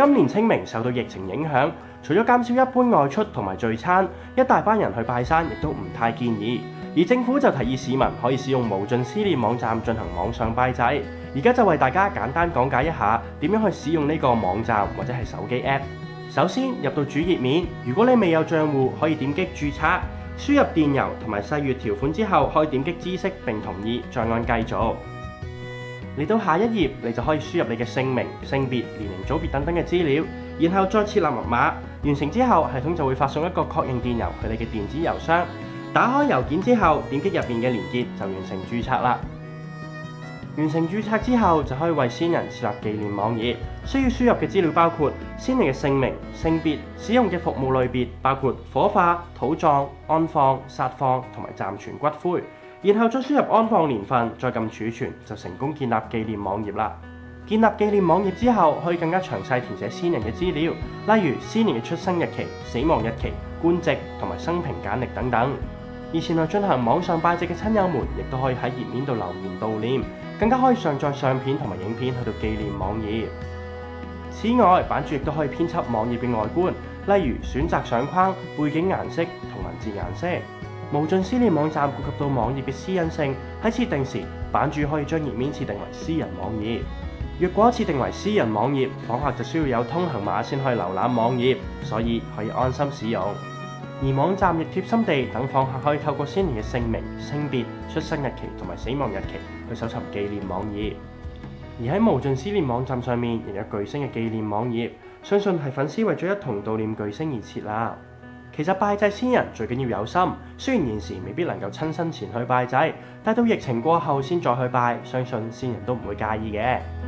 今年清明受到疫情影響，除咗減少一般外出同埋聚餐，一大班人去拜山亦都唔太建議。而政府就提議市民可以使用無盡思念網站進行網上拜祭。而家就為大家簡單講解一下點樣去使用呢個網站或者係手機 App。首先入到主頁面，如果你未有賬戶，可以點擊註冊，輸入電郵同埋細閱條款之後，可以點擊知悉並同意，再按繼續。嚟到下一頁，你就可以輸入你嘅姓名、性別、年齡組別等等嘅資料，然後再設立密碼。完成之後，系統就會發送一個確認電郵去你嘅電子郵箱。打開郵件之後，點擊入面嘅連結就完成註冊啦。完成註冊之後，就可以為先人設立紀念網頁。需要輸入嘅資料包括先人嘅姓名、性別、使用嘅服務類別，包括火化、土葬、安放、撒放同埋暫存骨灰。然後再輸入安放年份，再撳儲存，就成功建立紀念網頁啦。建立紀念網頁之後，可以更加詳細填寫先人嘅資料，例如先人嘅出生日期、死亡日期、官職同埋生平簡歷等等。而前來進行網上拜祭嘅親友們，亦都可以喺頁面度留言悼念，更加可以上載相片同埋影片去到紀念網頁。此外，版主亦都可以編輯網頁嘅外觀，例如選擇相框、背景顏色同文字顏色。無盡思念網站顧及到網頁嘅私隱性，喺設定時，版主可以將頁面設定為私人網頁。若果設定為私人網頁，訪客就需要有通行碼先可以瀏覽網頁，所以可以安心使用。而網站亦貼心地等訪客可以透過先人嘅姓名、性別、出生日期同埋死亡日期去搜尋紀念網頁。而喺無盡思念網站上面，亦有巨星嘅紀念網頁，相信係粉絲為咗一同悼念巨星而設啦。其實拜祭先人最緊要有心，雖然現時未必能夠親身前去拜祭，但到疫情過後先再去拜，相信先人都唔會介意嘅。